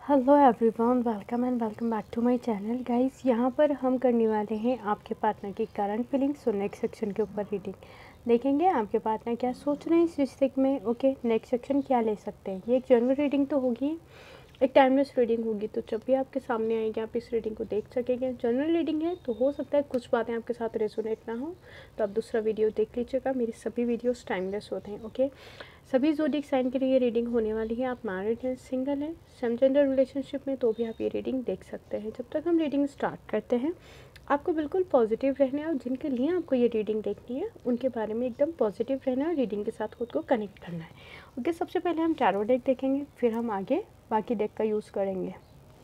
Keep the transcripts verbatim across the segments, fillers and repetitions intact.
Hello everyone, welcome and welcome back to my channel guys. यहाँ पर हम करने वाले हैं आपके पार्टनर की करंट फीलिंग्स और नेक्स्ट सेक्शन के ऊपर रीडिंग देखेंगे। आपके पार्टनर क्या सोच रहे हैं इस रिश्ते में, ओके नेक्स्ट सेक्शन क्या ले सकते हैं। ये एक जनरल रीडिंग तो होगी, एक टाइमलेस रीडिंग होगी, तो जब भी आपके सामने आएगी आप इस रीडिंग को देख सकेंगे। जनरल रीडिंग है तो हो सकता है कुछ बातें आपके साथ रेजोनेट ना हो, तो आप दूसरा वीडियो देख लीजिएगा। मेरी सभी वीडियोस टाइमलेस होते हैं, ओके। सभी ज़ोडिएक साइन के लिए रीडिंग होने वाली है। आप मैरिड हैं, सिंगल हैं, सेम जेंडर रिलेशनशिप में, तो भी आप ये रीडिंग देख सकते हैं। जब तक हम रीडिंग स्टार्ट करते हैं आपको बिल्कुल पॉजिटिव रहना है, और जिनके लिए आपको ये रीडिंग देखनी है उनके बारे में एकदम पॉजिटिव रहना है, रीडिंग के साथ खुद को कनेक्ट करना है, ओके। सबसे पहले हम टैरो डेक देखेंगे, फिर हम आगे बाकी डेक का यूज़ करेंगे।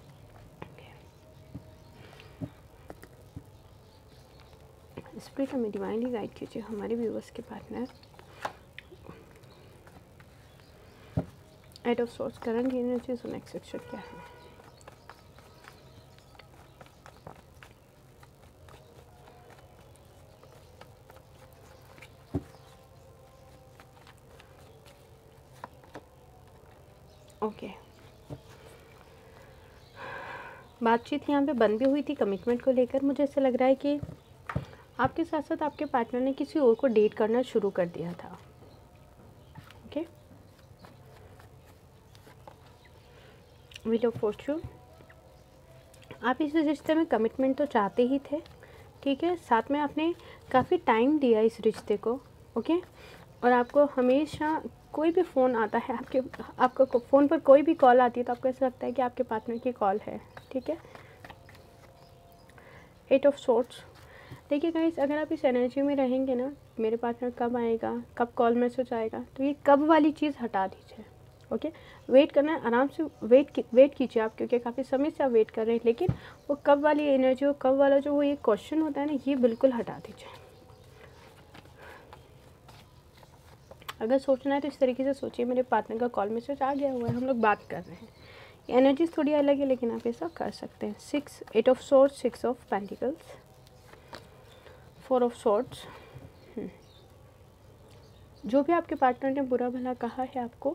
स्पिरिट हमें डिवाइनली गाइड कीजिए हमारे व्यूअर्स के partner eight of swords current energies और नेक्स्ट सेक्शन क्या है। Okay okay. बातचीत यहाँ पे बंद भी हुई थी कमिटमेंट को लेकर। मुझे ऐसा लग रहा है कि आपके साथ साथ आपके पार्टनर ने किसी और को डेट करना शुरू कर दिया था, ओके। व्हील ऑफ फॉर्च्यून, आप इस रिश्ते में कमिटमेंट तो चाहते ही थे, ठीक है। साथ में आपने काफ़ी टाइम दिया इस रिश्ते को, ओके। और आपको हमेशा कोई भी फ़ोन आता है, आपके आपको फ़ोन पर कोई भी कॉल आती है तो आपको ऐसा लगता है कि आपके पार्टनर की कॉल है, ठीक है। एट ऑफ सोर्ट्स, देखिए गाइस, अगर आप इस एनर्जी में रहेंगे ना, मेरे पार्टनर कब आएगा, कब कॉल मैसेज आएगा, तो ये कब वाली चीज़ हटा दीजिए, ओके। वेट करना है, आराम से वेट वेट कीजिए आप, क्योंकि काफ़ी समय से आप वेट कर रहे हैं, लेकिन वो कब वाली एनर्जी और कब वाला जो वो ये क्वेश्चन होता है ना, ये बिल्कुल हटा दीजिए। अगर सोचना है तो इस तरीके से सोचिए, मेरे पार्टनर का कॉल मैसेज आ गया हुआ है, हम लोग बात कर रहे हैं। एनर्जीज थोड़ी अलग है, लेकिन आप ऐसा कर सकते हैं। Six eight of swords, six of pentacles, four of swords. जो भी आपके पार्टनर ने बुरा भला कहा है आपको,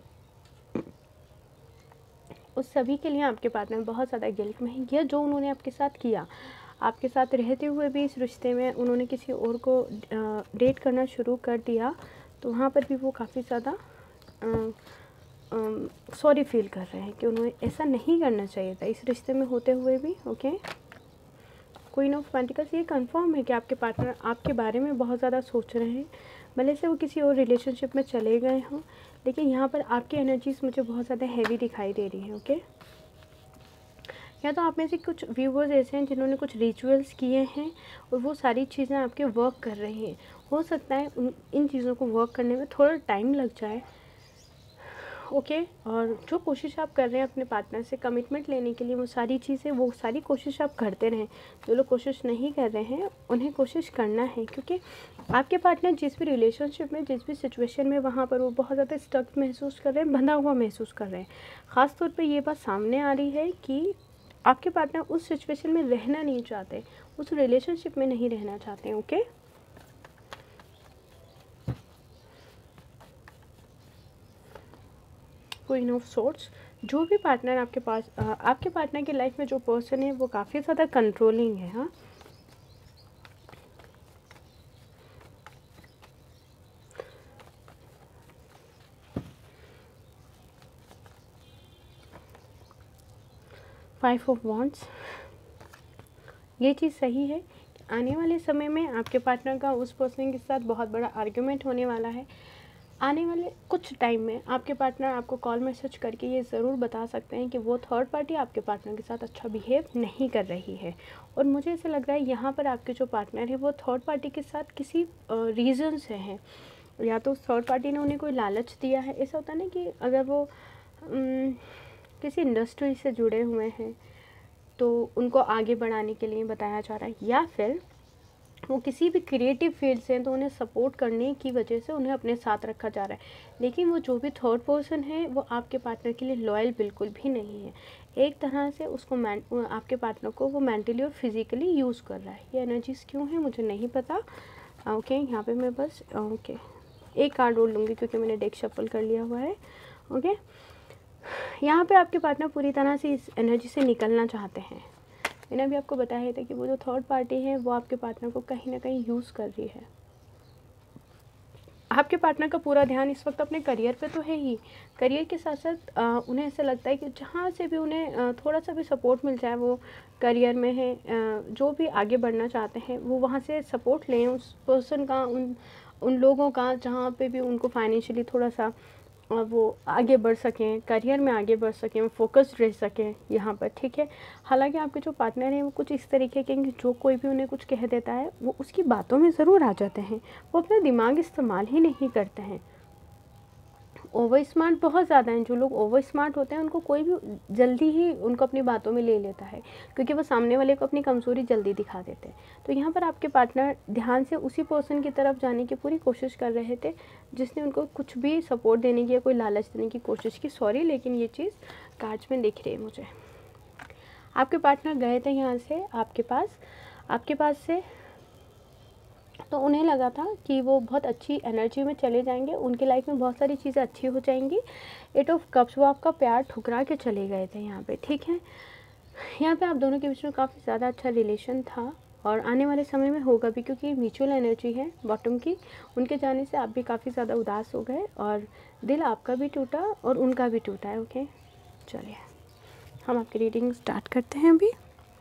उस सभी के लिए आपके पार्टनर बहुत ज़्यादा गिल्ट में है। यह जो उन्होंने आपके साथ किया, आपके साथ रहते हुए भी इस रिश्ते में उन्होंने किसी और को डेट करना शुरू कर दिया, तो वहाँ पर भी वो काफ़ी ज़्यादा सॉरी फील कर रहे हैं कि उन्हें ऐसा नहीं करना चाहिए था इस रिश्ते में होते हुए भी, ओके। क्वीन ऑफ पेंटिकल्स, ये कंफर्म है कि आपके पार्टनर आपके बारे में बहुत ज़्यादा सोच रहे हैं, भले से वो किसी और रिलेशनशिप में चले गए हों, लेकिन यहाँ पर आपकी एनर्जीज मुझे बहुत ज़्यादा हैवी दिखाई दे रही हैं, ओके। या तो आप में से कुछ व्यूवर्स ऐसे हैं जिन्होंने कुछ रिचुअल्स किए हैं और वो सारी चीज़ें आपके वर्क कर रही हैं। हो सकता है उन इन चीज़ों को वर्क करने में थोड़ा टाइम लग जाए, ओके okay, और जो कोशिश आप कर रहे हैं अपने पार्टनर से कमिटमेंट लेने के लिए, वो सारी चीज़ें वो सारी कोशिश आप करते रहें। जो लोग कोशिश नहीं कर रहे हैं उन्हें कोशिश करना है, क्योंकि आपके पार्टनर जिस भी रिलेशनशिप में, जिस भी सिचुएशन में, वहाँ पर वो बहुत ज़्यादा स्टक महसूस कर रहे हैं, बंधा हुआ महसूस कर रहे हैं। ख़ास तौर पर ये बात सामने आ रही है कि आपके पार्टनर उस सिचुएशन में रहना नहीं चाहते, उस रिलेशनशिप में नहीं रहना चाहते हैं, ओके। क्वीन ऑफ सोर्ट्स, जो भी पार्टनर आपके पास आ, आपके पार्टनर की लाइफ में जो पर्सन है वो काफ़ी ज़्यादा कंट्रोलिंग है, हाँ। फाइव ऑफ वॉन्ड्स, ये चीज़ सही है कि आने वाले समय में आपके पार्टनर का उस पर्सन के साथ बहुत बड़ा आर्ग्यूमेंट होने वाला है। आने वाले कुछ टाइम में आपके पार्टनर आपको कॉल मैसेज करके ये ज़रूर बता सकते हैं कि वो थर्ड पार्टी आपके पार्टनर के साथ अच्छा बिहेव नहीं कर रही है। और मुझे ऐसा लग रहा है यहाँ पर आपके जो पार्टनर है वो थर्ड पार्टी के साथ किसी रीज़न से हैं, या तो थर्ड पार्टी ने उन्हें कोई लालच दिया है। ऐसा होता है ना कि अगर वो उम, किसी इंडस्ट्री से जुड़े हुए हैं तो उनको आगे बढ़ाने के लिए बताया जा रहा है, या फिर वो किसी भी क्रिएटिव फील्ड से हैं तो उन्हें सपोर्ट करने की वजह से उन्हें अपने साथ रखा जा रहा है। लेकिन वो जो भी थर्ड पर्सन है वो आपके पार्टनर के लिए लॉयल बिल्कुल भी नहीं है। एक तरह से उसको आपके पार्टनर को वो मेंटली और फिज़िकली यूज़ कर रहा है। ये एनर्जीज़ क्यों है मुझे नहीं पता, ओके। यहाँ पे मैं बस ओके एक कार्ड रोल लूँगी क्योंकि मैंने डेक शफल कर लिया हुआ है, ओके। यहाँ पे आपके पार्टनर पूरी तरह से इस एनर्जी से निकलना चाहते हैं। मैंने अभी आपको बताया था कि वो जो थर्ड पार्टी है वो आपके पार्टनर को कहीं ना कहीं यूज़ कर रही है। आपके पार्टनर का पूरा ध्यान इस वक्त अपने करियर पे तो है ही, करियर के साथ साथ आ, उन्हें ऐसा लगता है कि जहाँ से भी उन्हें आ, थोड़ा सा भी सपोर्ट मिल जाए, वो करियर में है, आ, जो भी आगे बढ़ना चाहते हैं वो वहाँ से सपोर्ट लें उस पर्सन का, उन उन लोगों का जहाँ पे भी उनको फाइनेंशियली थोड़ा सा और वो आगे बढ़ सकें, करियर में आगे बढ़ सकें, वो फोकस्ड रह सकें यहाँ पर, ठीक है। हालांकि आपके जो पार्टनर हैं वो कुछ इस तरीके के हैं, जो कोई भी उन्हें कुछ कह देता है वो उसकी बातों में ज़रूर आ जाते हैं, वो अपना दिमाग इस्तेमाल ही नहीं करते हैं। ओवर स्मार्ट बहुत ज़्यादा हैं, जो लोग ओवर स्मार्ट होते हैं उनको कोई भी जल्दी ही उनको अपनी बातों में ले लेता है, क्योंकि वो सामने वाले को अपनी कमज़ोरी जल्दी दिखा देते हैं। तो यहाँ पर आपके पार्टनर ध्यान से उसी पर्सन की तरफ जाने की पूरी कोशिश कर रहे थे जिसने उनको कुछ भी सपोर्ट देने की या कोई लालच देने की कोशिश की। सॉरी, लेकिन ये चीज़ कार्ड्स में दिख रही है मुझे। आपके पार्टनर गए थे यहाँ से आपके पास आपके पास से, तो उन्हें लगा था कि वो बहुत अच्छी एनर्जी में चले जाएंगे, उनकी लाइफ में बहुत सारी चीज़ें अच्छी हो जाएंगी। एट ऑफ कप्स, वो आपका प्यार ठुकरा के चले गए थे यहाँ पे, ठीक है। यहाँ पे आप दोनों के बीच में काफ़ी ज़्यादा अच्छा रिलेशन था और आने वाले समय में होगा भी, क्योंकि म्यूचुअल एनर्जी है बॉटम की। उनके जाने से आप भी काफ़ी ज़्यादा उदास हो गए और दिल आपका भी टूटा और उनका भी टूटा है। ओके, चलिए हम आपकी रीडिंग स्टार्ट करते हैं। अभी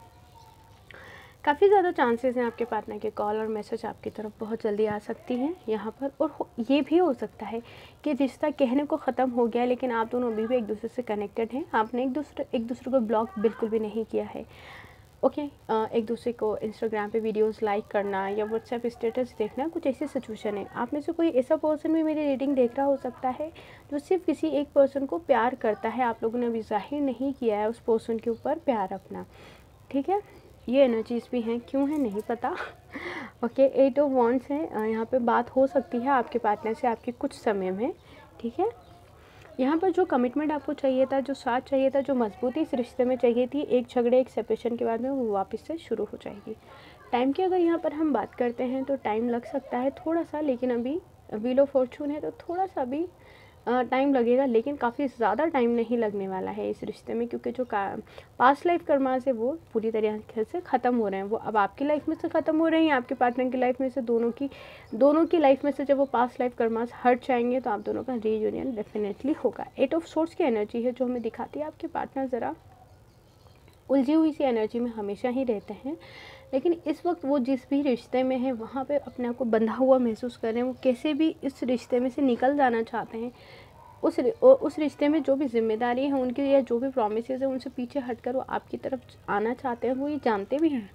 काफ़ी ज़्यादा चांसेस हैं आपके पार्टनर के कॉल और मैसेज आपकी तरफ बहुत जल्दी आ सकती हैं यहाँ पर। और ये भी हो सकता है कि रिश्ता कहने को ख़त्म हो गया है, लेकिन आप दोनों अभी भी एक दूसरे से कनेक्टेड हैं। आपने एक दूसरे एक दूसरे को ब्लॉक बिल्कुल भी नहीं किया है। ओके, एक दूसरे को इंस्टाग्राम पे वीडियोस लाइक करना या व्हाट्सएप स्टेटस देखना, कुछ ऐसी सिचुएशन है। आप में से कोई ऐसा पर्सन भी मेरी रीडिंग देख रहा हो सकता है जो सिर्फ किसी एक पर्सन को प्यार करता है। आप लोगों ने अभी जाहिर नहीं किया है उस पर्सन के ऊपर प्यार अपना, ठीक है। ये एनर्जीज भी हैं, क्यों है नहीं पता। ओके, एट ऑफ वॉन्ड्स हैं, यहाँ पे बात हो सकती है आपके पार्टनर से आपके कुछ समय में, ठीक है। यहाँ पर जो कमिटमेंट आपको चाहिए था, जो साथ चाहिए था, जो मजबूती इस रिश्ते में चाहिए थी, एक झगड़े एक सेपरेशन के बाद में वो वापस से शुरू हो जाएगी। टाइम की अगर यहाँ पर हम बात करते हैं तो टाइम लग सकता है थोड़ा सा, लेकिन अभी व्हील ऑफ फॉर्चून है तो थोड़ा सा भी टाइम लगेगा, लेकिन काफ़ी ज़्यादा टाइम नहीं लगने वाला है इस रिश्ते में, क्योंकि जो पास्ट लाइफ कर्मास है वो पूरी तरीके से ख़त्म हो रहे हैं। वो अब आपकी लाइफ में से ख़त्म हो रहे हैं, आपके पार्टनर की लाइफ में से, दोनों की दोनों की लाइफ में से जब वो पास्ट लाइफ कर्मास हट जाएंगे तो आप दोनों का रीयूनियन डेफिनेटली होगा। एट ऑफ सोर्स की एनर्जी है जो हमें दिखाती है आपके पार्टनर ज़रा उलझी हुई सी एनर्जी में हमेशा ही रहते हैं, लेकिन इस वक्त वो जिस भी रिश्ते में है वहाँ पे अपने आप को बंधा हुआ महसूस कर रहे हैं। वो कैसे भी इस रिश्ते में से निकल जाना चाहते हैं। उस उस रिश्ते में जो भी जिम्मेदारी है उनकी या जो भी प्रॉमिसेस है उनसे पीछे हटकर वो आपकी तरफ आना चाहते हैं। वो ये जानते भी हैं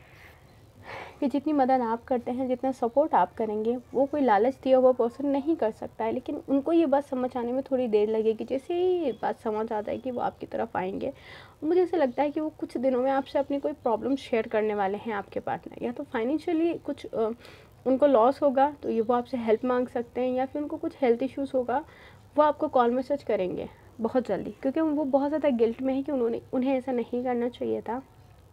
कि जितनी मदद आप करते हैं, जितना सपोर्ट आप करेंगे, वो कोई लालच दिया हुआ पर्सन नहीं कर सकता है। लेकिन उनको ये बात समझ आने में थोड़ी देर लगेगी। जैसे ही ये बात समझ आता है कि वो आपकी तरफ आएंगे, मुझे ऐसा लगता है कि वो कुछ दिनों में आपसे अपनी कोई प्रॉब्लम शेयर करने वाले हैं आपके पार्टनर। या तो फाइनेंशियली कुछ आ, उनको लॉस होगा तो ये वो आपसे हेल्प मांग सकते हैं, या फिर उनको कुछ हेल्थ इश्यूज़ होगा, वो आपको कॉल मैसेज करेंगे बहुत जल्दी, क्योंकि वो बहुत ज़्यादा गिल्ट में है कि उन्होंने उन्हें ऐसा नहीं करना चाहिए था।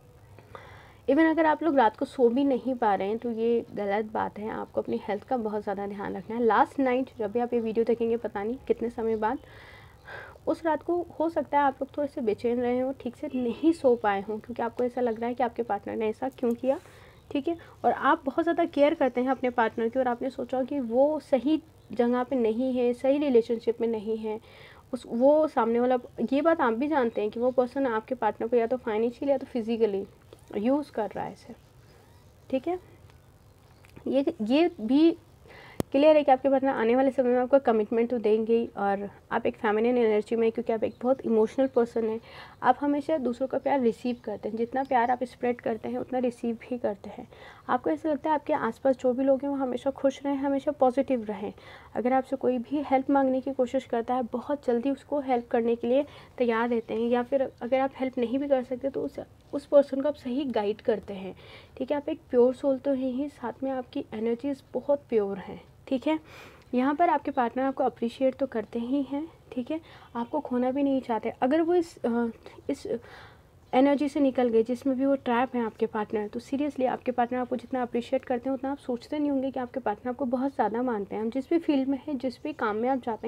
इवन अगर आप लोग रात को सो भी नहीं पा रहे हैं तो ये गलत बात है। आपको अपनी हेल्थ का बहुत ज़्यादा ध्यान रखना है। लास्ट नाइट जब भी आप ये वीडियो देखेंगे, पता नहीं कितने समय बाद, उस रात को हो सकता है आप लोग थोड़े से बेचैन रहे हों, ठीक से नहीं सो पाए हों, क्योंकि आपको ऐसा लग रहा है कि आपके पार्टनर ने ऐसा क्यों किया, ठीक है। और आप बहुत ज़्यादा केयर करते हैं अपने पार्टनर की, और आपने सोचा कि वो सही जगह पे नहीं है, सही रिलेशनशिप में नहीं है। उस वो सामने वाला, ये बात आप भी जानते हैं कि वो पर्सन आपके पार्टनर को या तो फाइनेंशियली या तो फिजिकली यूज़ कर रहा है इसे, ठीक है। ये ये भी क्लियर है कि आपके पार्टनर आने वाले समय में आपको कमिटमेंट तो देंगे ही, और आप एक फेमिनिन एनर्जी में, क्योंकि आप एक बहुत इमोशनल पर्सन हैं, आप हमेशा दूसरों का प्यार रिसीव करते हैं। जितना प्यार आप स्प्रेड करते हैं उतना रिसीव भी करते हैं। आपको ऐसा लगता है आपके आसपास जो भी लोग हैं वो हमेशा खुश रहें, हमेशा पॉजिटिव रहें। अगर आपसे कोई भी हेल्प मांगने की कोशिश करता है, बहुत जल्दी उसको हेल्प करने के लिए तैयार रहते हैं, या फिर अगर आप हेल्प नहीं भी कर सकते तो उस उस पर्सन को आप सही गाइड करते हैं, ठीक है। आप एक प्योर सोल तो हैं ही, साथ में आपकी एनर्जीज बहुत प्योर हैं, ठीक है। यहाँ पर आपके पार्टनर आपको अप्रिशिएट तो करते ही हैं, ठीक है। आपको खोना भी नहीं चाहते। अगर वो इस इस एनर्जी से निकल गए जिसमें भी वो ट्रैप है आपके पार्टनर, तो सीरियसली आपके पार्टनर आपको जितना अप्रिशिएट करते हैं उतना आप सोचते नहीं होंगे कि आपके पार्टनर आपको बहुत ज़्यादा मानते हैं। हम जिस भी फील्ड में हैं, जिस भी काम में आप जाते हैं,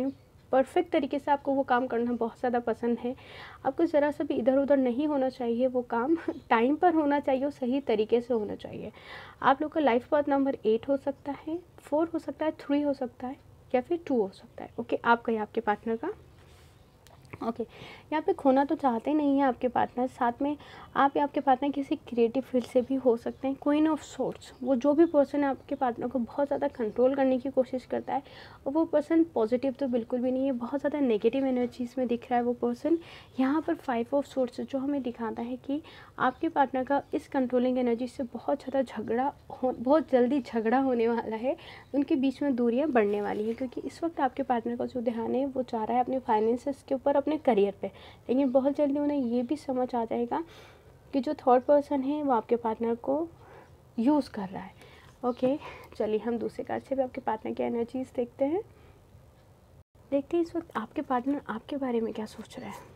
परफेक्ट तरीके से आपको वो काम करना बहुत ज़्यादा पसंद है। आपको ज़रा सा भी इधर उधर नहीं होना चाहिए, वो काम टाइम पर होना चाहिए और सही तरीके से होना चाहिए। आप लोग का लाइफ पाथ नंबर एट हो सकता है, फोर हो सकता है, थ्री हो सकता है या फिर टू हो सकता है। ओके, आपका या आपके पार्टनर का। Okay okay. यहाँ पे खोना तो चाहते नहीं है आपके पार्टनर, साथ में आप या आपके पार्टनर किसी क्रिएटिव फील्ड से भी हो सकते हैं। क्वीन ऑफ सोर्ट्स, वो जो भी पर्सन है आपके पार्टनर को बहुत ज़्यादा कंट्रोल करने की कोशिश करता है, और वो पर्सन पॉजिटिव तो बिल्कुल भी नहीं है, बहुत ज़्यादा नेगेटिव एनर्जीज में दिख रहा है वो पर्सन। यहाँ पर फाइव ऑफ सोर्ट्स जो हमें दिखाता है कि आपके पार्टनर का इस कंट्रोलिंग एनर्जी से बहुत ज़्यादा झगड़ा हो, बहुत जल्दी झगड़ा होने वाला है, उनके बीच में दूरियाँ बढ़ने वाली हैं, क्योंकि इस वक्त आपके पार्टनर का जो ध्यान है वो चाह रहा है अपने फाइनेंसेस के ऊपर, अपने करियर पे, लेकिन बहुत जल्दी उन्हें ये भी समझ आ जाएगा कि जो थर्ड पर्सन है वो आपके पार्टनर को यूज़ कर रहा है। ओके, चलिए हम दूसरे कार्ड से भी आपके पार्टनर की एनर्जीज देखते हैं। देखते हैं इस वक्त आपके पार्टनर आपके बारे में क्या सोच रहे हैं।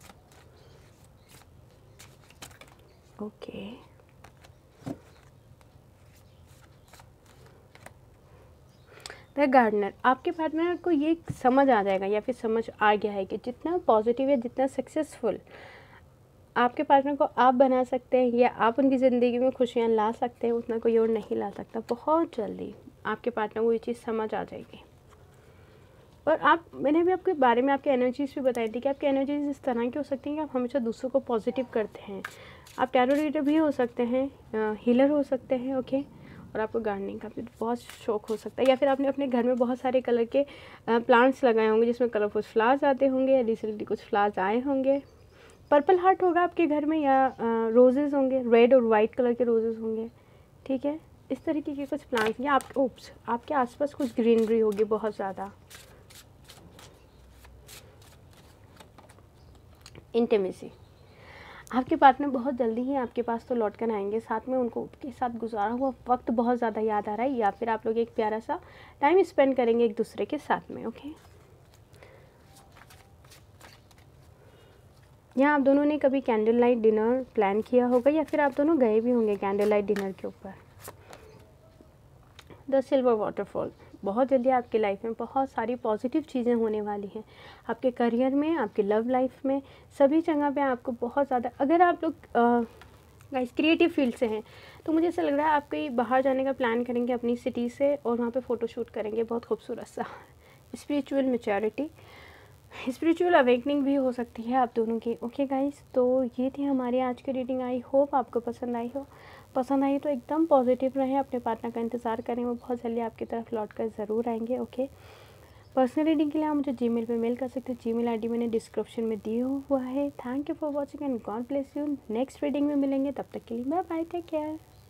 ओके, द गार्डनर, आपके पार्टनर को ये समझ आ जाएगा या फिर समझ आ गया है कि जितना पॉजिटिव या जितना सक्सेसफुल आपके पार्टनर को आप बना सकते हैं या आप उनकी ज़िंदगी में खुशियाँ ला सकते हैं, उतना कोई और नहीं ला सकता। बहुत जल्दी आपके पार्टनर को ये चीज़ समझ आ जाएगी। और आप, मैंने भी आपके बारे में आपके एनर्जीज भी बताई थी कि आपकी एनर्जीज इस तरह की हो सकती हैं कि आप हमेशा दूसरों को पॉजिटिव करते हैं। आप टैरो रीडर भी हो सकते हैं, हीलर हो सकते हैं। ओके, और आपको गार्डनिंग का भी बहुत शौक हो सकता है, या फिर आपने अपने घर में बहुत सारे कलर के प्लांट्स लगाए होंगे जिसमें कलरफुल फ्लावर्स आते होंगे, या रिसेंटली कुछ फ्लावर्स आए होंगे। पर्पल हार्ट होगा आपके घर में, या रोजेज़ होंगे, रेड और वाइट कलर के रोजेज़ होंगे। ठीक है, इस तरीके के कुछ प्लांट्स, या आप ओप्स आपके आसपास कुछ ग्रीनरी होगी बहुत ज़्यादा। इंटीमेसी, आपके पार्टनर बहुत जल्दी ही आपके पास तो लौट कर आएंगे, साथ में उनको के साथ गुजारा हुआ वक्त बहुत ज़्यादा याद आ रहा है, या फिर आप लोग एक प्यारा सा टाइम स्पेंड करेंगे एक दूसरे के साथ में। ओके, यहाँ आप दोनों ने कभी कैंडल लाइट डिनर प्लान किया होगा, या फिर आप दोनों गए भी होंगे कैंडल लाइट डिनर के ऊपर। द सिल्वर वाटरफॉल, बहुत जल्दी आपकी लाइफ में बहुत सारी पॉजिटिव चीज़ें होने वाली हैं, आपके करियर में, आपके लव लाइफ में, सभी जगह पे आपको बहुत ज़्यादा, अगर आप लोग गाइस क्रिएटिव फील्ड से हैं तो मुझे ऐसा लग रहा है आप कहीं बाहर जाने का प्लान करेंगे अपनी सिटी से, और वहाँ पे फ़ोटोशूट करेंगे बहुत खूबसूरत सा। स्पिरिचुअल मैच्योरिटी, स्पिरिचुअल अवेकनिंग भी हो सकती है आप दोनों की। ओके गाइस, तो ये थी हमारी आज की रीडिंग। आई होप आपको पसंद आई हो। पसंद आई तो एकदम पॉजिटिव रहें, अपने पार्टनर का इंतज़ार करें, वो बहुत जल्दी आपकी तरफ लौट कर ज़रूर आएंगे। ओके, पर्सनल रीडिंग के लिए आप मुझे जीमेल पे मेल कर सकते हैं, जीमेल आईडी मैंने डिस्क्रिप्शन में दिया हुआ है। Thank you for watching and God bless you. Next reading में मिलेंगे, तब तक के लिए बाय बाय, टेक केयर।